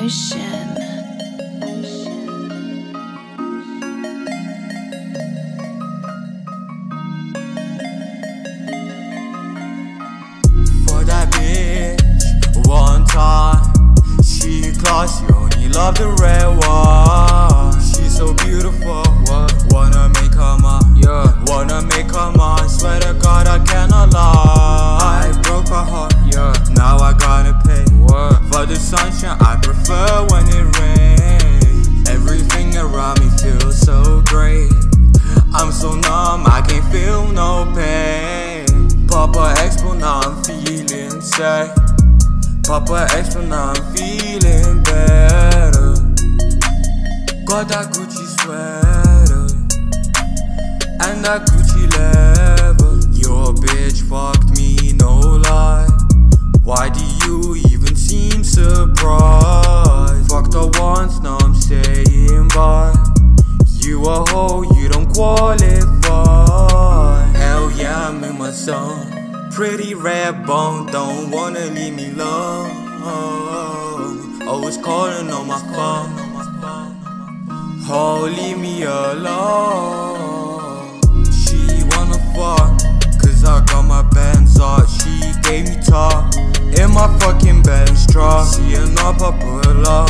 Ocean. For that bitch, one time, she classy, only love the red one. She's so beautiful, what? Wanna make her mine, yeah. Wanna make her mine, swear to God I cannot lie. I broke her heart, yeah. Now I gotta pay, what? For the sunshine, I prefer when it rains. Everything around me feels so great. I'm so numb, I can't feel no pain. Papa Expo, now I'm feeling safe. Papa Expo, now I'm feeling better. Got that Gucci sweater and that Gucci leather. Your bitch fucked me, no lie. Why do you even seem surprised? Fucked her once, now I'm saying bye. You a hoe, you don't qualify. Hell yeah, I'm in my zone. Pretty red bone, don't wanna leave me alone. Always calling on my phone. Oh, leave me alone. She wanna fuck, cause I got my Benz out. She gave me top in my fucking Benz truck. See an up, I pull up.